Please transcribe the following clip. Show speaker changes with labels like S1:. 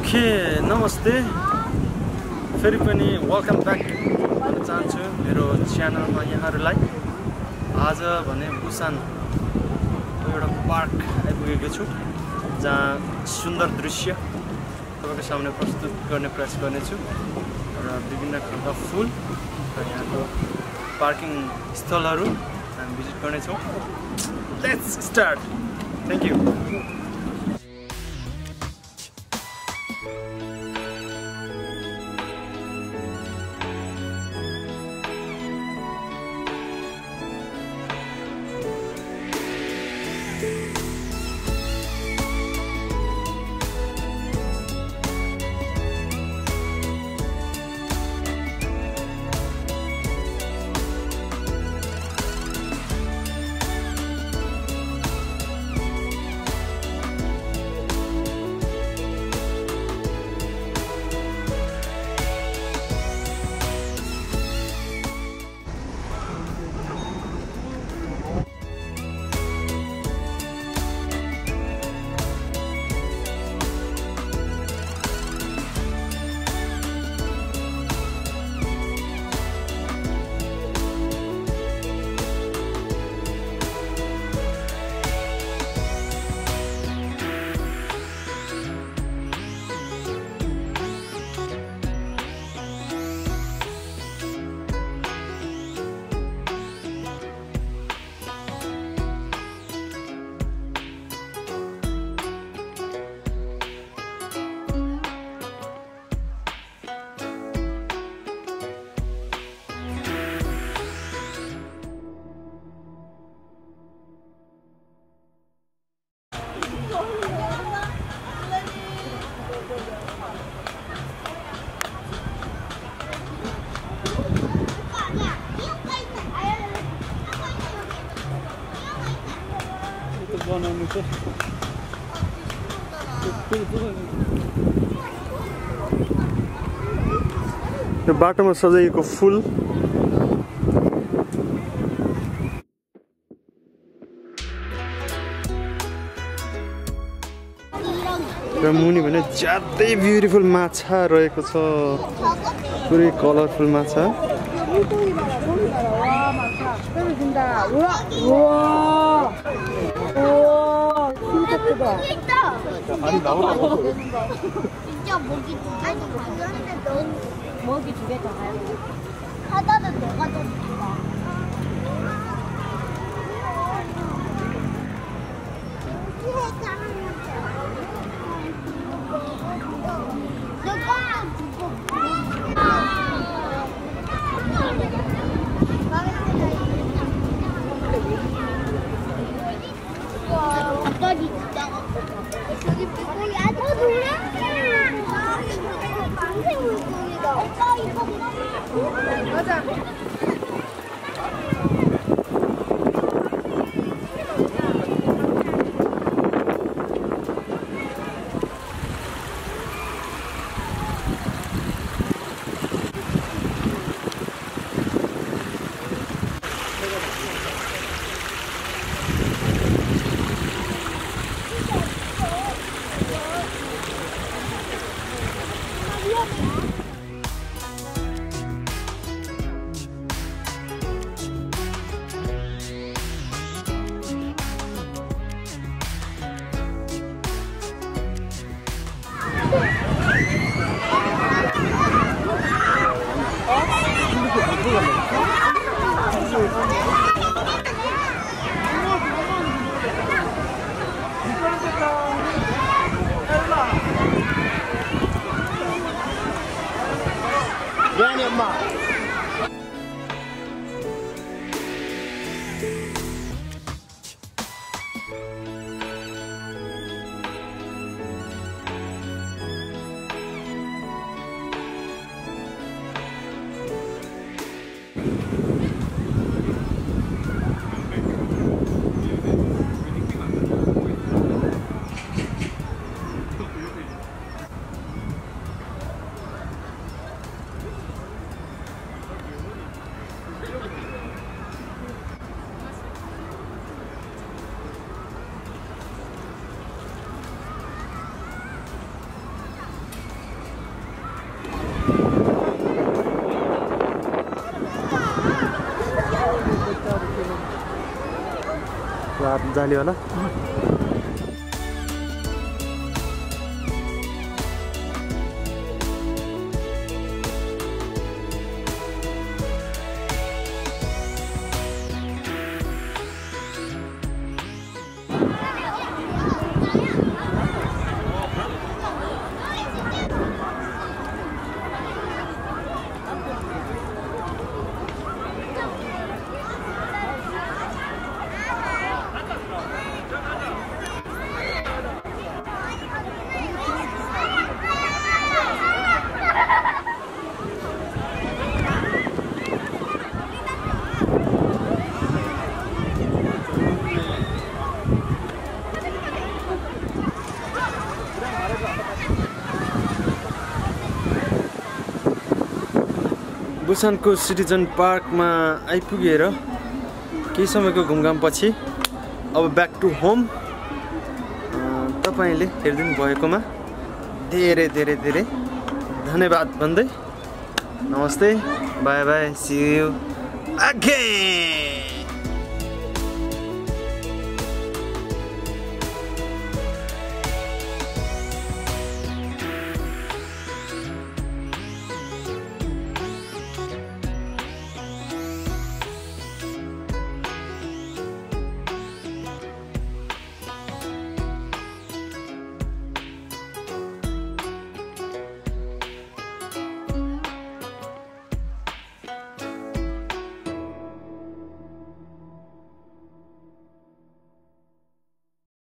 S1: Okay नमस्ते फेरि पनि वेलकम ब्याक भन्न चाहन्छु मेरो च्यानलमा यहाँहरूलाई। आज भने बुसान एउटा पार्क आइपुगेको छु जहाँ सुन्दर दृश्य तपाईको सामने प्रस्तुत गर्ने प्रयास गर्नेछु र विभिन्न खालका फुल र यहाँको पार्किङ स्थलहरू हामी भिजिट गर्नेछौँ। Let's start. Thank you. यो बाटोमा सजाइएको फुल र मुनि भने ज्यादै ब्युटिफुल माछा रहेको छ, पुरै कलरफुल माछा।
S2: 먹이 두 개 더 가야 돼. 하다는 너가 좀 봐. 갑자기 저기 물고기 아주 놀라. 오빠 이거 맞아.
S3: 미안해 엄마.
S1: हात जाली होला बुसानको सिटिजन पार्कमा आइपुगेर केही समयको घुमघामपछि अब ब्याक टु होम। तपाईले हेरिदिनु भएकोमा धेरै धेरै धेरै धन्यवाद भन्दै नमस्ते bye bye see you again.